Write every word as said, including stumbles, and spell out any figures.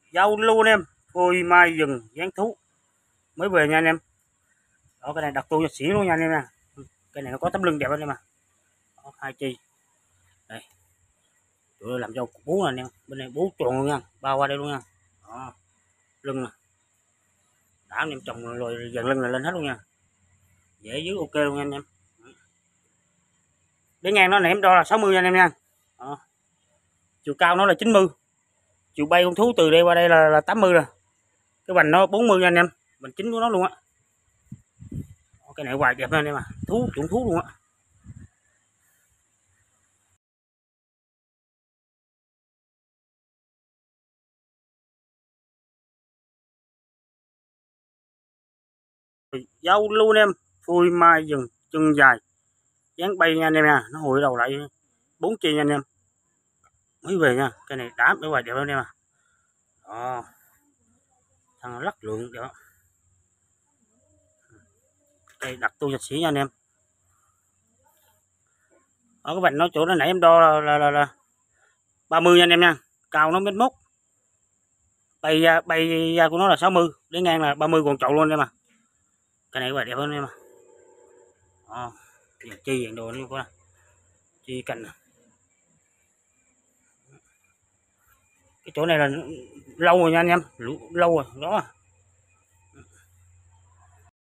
Giao lưu anh em, phôi mai rừng dáng thú mới về nha anh em. Đó, cái này đặc tu cho xỉ luôn nha anh em nha. Cái này nó có tấm lưng đẹp anh em à. Đó, hai chi đây, tụi làm cho bú này anh em, bên này bú tròn luôn nha, bao qua đây luôn nha. Đó, lưng nè, đã anh em trồng rồi dần lưng này lên hết luôn nha, dễ dưới ok luôn nha anh em. Đến ngang nó này em đo là sáu mươi nha anh em nha. Đó, chiều cao nó là chín mươi, chiều bay con thú từ đây qua đây là, là tám mươi rồi, cái vành nó bốn mươi nha anh em, vành chính của nó luôn á. Cái này hoài đẹp hơn anh em à, thú chuẩn thú luôn á. Giao lưu anh em, phôi mai rừng chân dài dáng bay nha anh em nha, nó hồi đầu lại bốn chi nha anh em, mới về nha. Cái này đá mới hoài đẹp hơn anh em à. Đó, thằng lắc lượng đó, đây đặt tu sạch sĩ nha anh em. Ở cái vành nó chỗ nó nãy em đo là, là, là, là ba mươi nha anh em nha, cao nó mét mốt, bay ra bay ra của nó là sáu mươi, đến ngang là ba mươi còn chậu luôn anh em à. Cái này hoài đẹp hơn anh em à. Đó, chi dạng đồ nó có chi cành. Cái chỗ này là lâu rồi nha anh em, lâu rồi đó.